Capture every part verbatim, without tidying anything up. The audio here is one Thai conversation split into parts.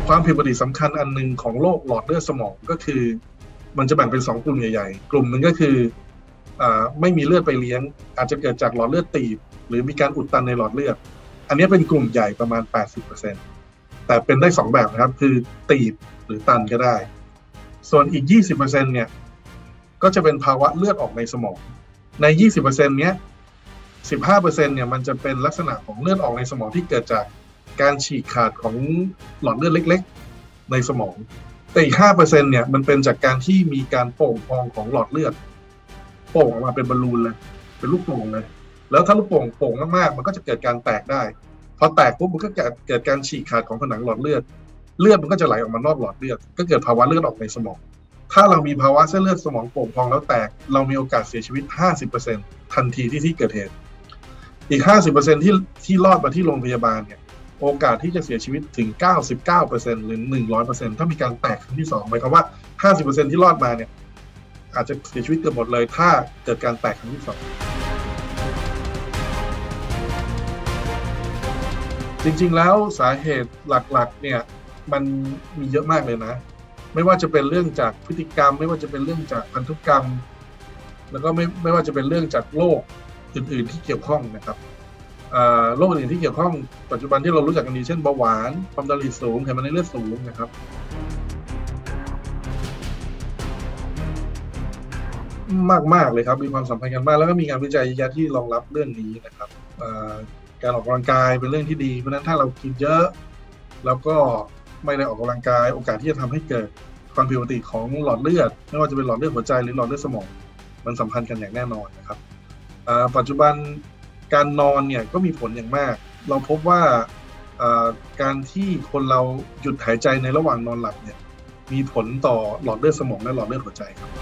ความผิดปกติสำคัญอันหนึ่งของโรคหลอดเลือดสมองก็คือมันจะแบ่งเป็นสองกลุ่มใหญ่ๆกลุ่มหนึ่งก็คืออ่าไม่มีเลือดไปเลี้ยงอาจจะเกิดจากหลอดเลือดตีบหรือมีการอุดตันในหลอดเลือดอันนี้เป็นกลุ่มใหญ่ประมาณ แปดสิบเปอร์เซ็นต์ แต่เป็นได้สองแบบนะครับคือตีบหรือตันก็ได้ส่วนอีก ยี่สิบเปอร์เซ็นต์ เนี่ยก็จะเป็นภาวะเลือดออกในสมองใน ยี่สิบเปอร์เซ็นต์ เนี้ย สิบห้าเปอร์เซ็นต์ เนี่ยมันจะเป็นลักษณะของเลือดออกในสมองที่เกิดจากการฉีกขาดของหลอดเลือดเล็กๆในสมองแต่อีก ห้าเปอร์เซ็นต์ เนี่ยมันเป็นจากการที่มีการโป่งพองของหลอดเลือดโป่งออกมาเป็นบอลลูนเลยเป็นลูกโป่งเลยแล้วถ้าลูกโป่งโป่งมากๆมันก็จะเกิดการแตกได้พอแตกปุ๊บมันก็เกิดเกิดการฉีกขาดของผนังหลอดเลือดเลือดมันก็จะไหลออกมานอกหลอดเลือดก็เกิดภาวะเลือดออกในสมองถ้าเรามีภาวะเส้นเลือดสมองโป่งพองแล้วแตกเรามีโอกาสเสียชีวิต ห้าสิบเปอร์เซ็นต์ ทันทีที่ที่เกิดเหตุอีก ห้าสิบเปอร์เซ็นต์ ที่ที่รอดมาที่โรงพยาบาลเนี่ยโอกาสที่จะเสียชีวิตถึง เก้าสิบเก้าเปอร์เซ็นต์ หรือ หนึ่งร้อยเปอร์เซ็นต์ ถ้ามีการแตกครั้งที่สองหมายความว่า ห้าสิบเปอร์เซ็นต์ ที่รอดมาเนี่ยอาจจะเสียชีวิตเกือบหมดเลยถ้าเกิดการแตกครั้งที่สองจริงๆแล้วสาเหตุหลักๆเนี่ยมันมีเยอะมากเลยนะไม่ว่าจะเป็นเรื่องจากพฤติกรรมไม่ว่าจะเป็นเรื่องจากพันธุกรรมแล้วก็ไม่ไม่ว่าจะเป็นเรื่องจากโรคอื่นๆที่เกี่ยวข้องนะครับโรคอื่นที่เกี่ยวข้องปัจจุบันที่เรารู้จักกันดีเช่นเบาหวานความดันโลหิตสูงไขมันในเลือดสูงนะครับมากๆเลยครับมีความสัมพันธ์กันมากแล้วก็มีงานวิจัยเยอะที่รองรับเรื่องนี้นะครับการออกกำลังกายเป็นเรื่องที่ดีเพราะฉะนั้นถ้าเรากินเยอะแล้วก็ไม่ได้ออกกำลังกายโอกาสที่จะทำให้เกิดความผิดปกติของหลอดเลือดไม่ว่าจะเป็นหลอดเลือดหัวใจหรือหลอดเลือดสมองมันสัมพันธ์กันอย่างแน่นอนนะครับปัจจุบันการนอนเนี่ยก็มีผลอย่างมากเราพบว่าการที่คนเราหยุดหายใจในระหว่างนอนหลับเนี่ยมีผลต่อหลอดเลือดสมองและหลอดเลือดหัวใจครับ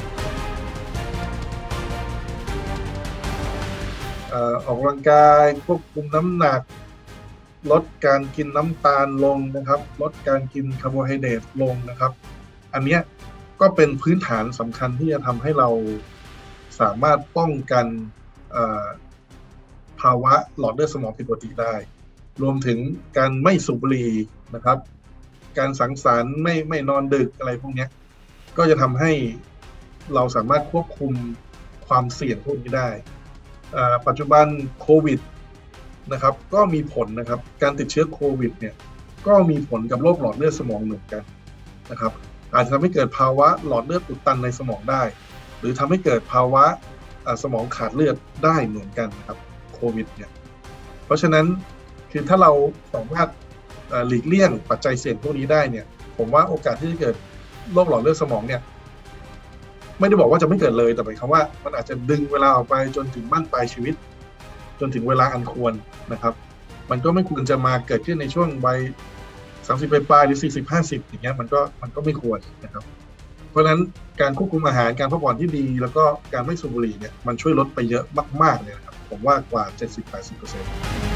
ออกกำลังกายควบคุมน้ำหนักลดการกินน้ำตาลลงนะครับลดการกินคาร์โบไฮเดรตลงนะครับอันนี้ก็เป็นพื้นฐานสำคัญที่จะทำให้เราสามารถป้องกันภาวะหลอดเลือดสมองผิดปกติได้รวมถึงการไม่สูบบุหรี่นะครับการสังสรรค์ไม่ไม่นอนดึกอะไรพวกนี้ก็จะทำให้เราสามารถควบคุมความเสี่ยงพวกนี้ได้ปัจจุบันโควิดนะครับก็มีผลนะครับการติดเชื้อโควิดเนี่ยก็มีผลกับโรคหลอดเลือดสมองเหมือนกันนะครับอาจจะทำให้เกิดภาวะหลอดเลือดอุดตันในสมองได้หรือทำให้เกิดภาวะสมองขาดเลือดได้เหมือนกันนะครับโควิดเนี่ยเพราะฉะนั้นคือถ้าเราสามารถหลีกเลี่ยงปัจจัยเสี่ยงพวกนี้ได้เนี่ยผมว่าโอกาสที่จะเกิดโรคหลอดเลือดสมองเนี่ยไม่ได้บอกว่าจะไม่เกิดเลยแต่หมายความว่ามันอาจจะดึงเวลาออกไปจนถึงบั้นปลายชีวิตจนถึงเวลาอันควรนะครับมันก็ไม่ควรจะมาเกิดขึ้นในช่วงวัยสามสิบปลายหรือสี่สิบ ห้าสิบอย่างเงี้ยมันก็มันก็ไม่ควรนะครับเพราะฉะนั้นการควบคุมอาหารการพักผ่อนที่ดีแล้วก็การไม่สูบบุหรี่เนี่ยมันช่วยลดไปเยอะมากๆเลยนะครับผมว่ากว่า เจ็ดสิบถึงแปดสิบเปอร์เซ็นต์